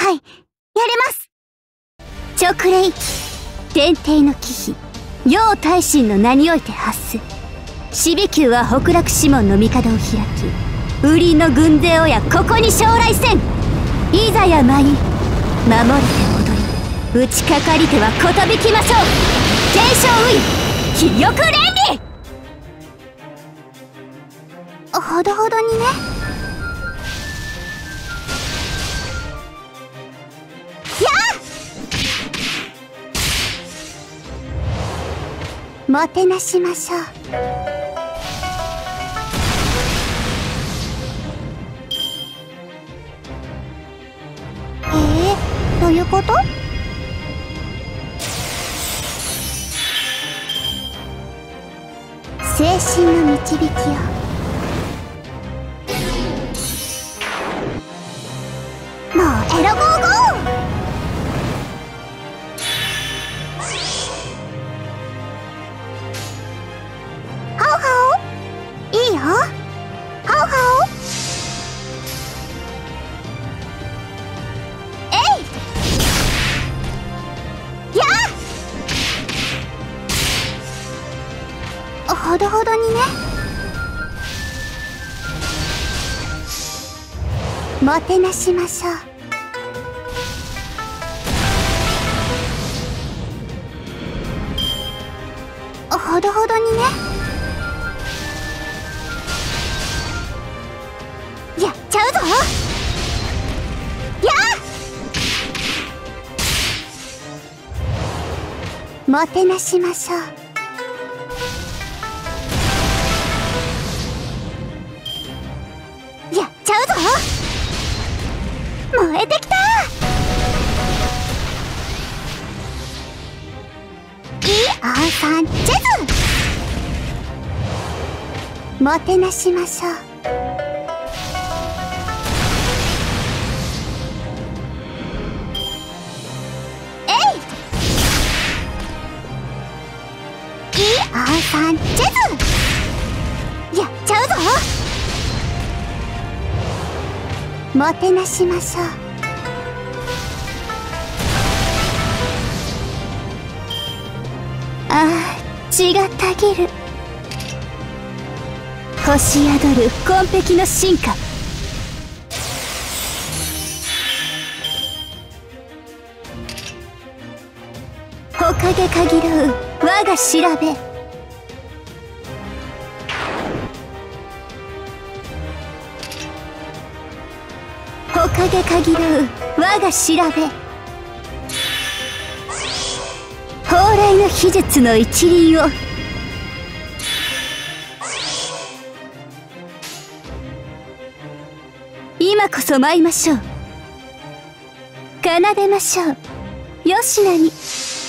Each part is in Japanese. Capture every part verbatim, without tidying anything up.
はい、やれます。直令天帝の忌避、陽大神の名において発す。死火球は北楽師門の帝を開き、雨林の軍勢をやここに将来せん。いざや舞い、守れて踊り、打ちかかり手はことびきましょう。継承ウイ、肥翼連理。ほどほどにね。やあ、もてなしましょう。えー、どういうこと？精神の導きよ。もうエロゴーゴー。ハオハオ、いいよ。ハオハオ。えい。やあ。ほどほどにね。もてなしましょう。ほどほどにね。やっちゃうぞ。やあ。もてなしましょう。やっちゃうぞ。燃えてきた。いいアンサンチェズ。もてなしましょう。えい。いいアンサンチェズ。やっちゃうぞ。もてなしましょう。ああ、血がたぎる。星宿る紺碧の進化。ほかげかぎるう我が調べ。ほかげかぎるう我が調べ。蓬莱の秘術の一輪を。今こそ舞いましょう。奏でましょう。吉名に。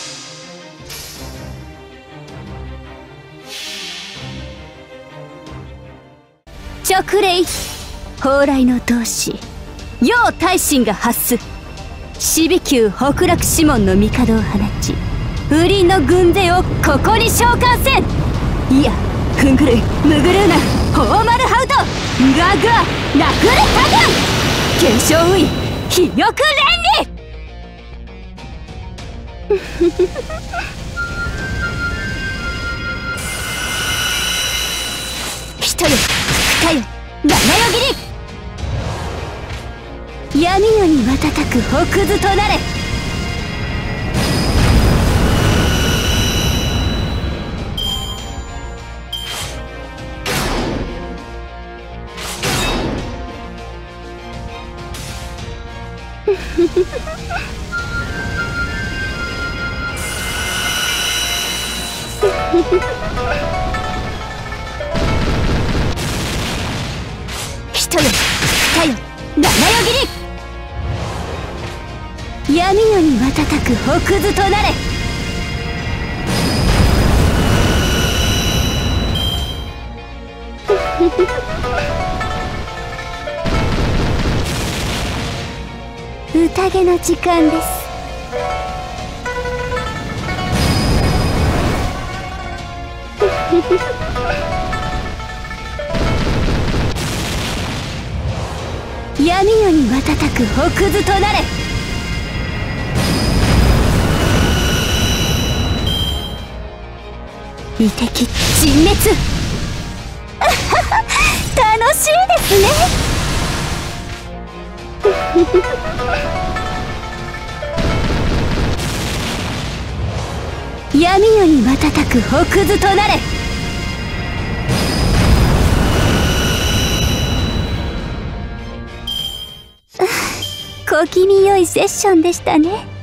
直令蓬莱の同志陽大神が発す。死火球北楽師門の帝を放ち、雨林の軍勢をここに召喚せん。いや、ふんぐるいむぐるうなホーマルハウトガーグアラフレタガン継承ウイ肥翼連理。一よ二よ七よ斬り。闇夜に瞬く北図となれ。一よ二よ七よ斬り。闇夜に瞬く北図となれ。宴の時間です。闇夜に瞬く北図となれ。 異敵尽滅楽しいですね闇夜に瞬く北図となれ。小気味良いセッションでしたね。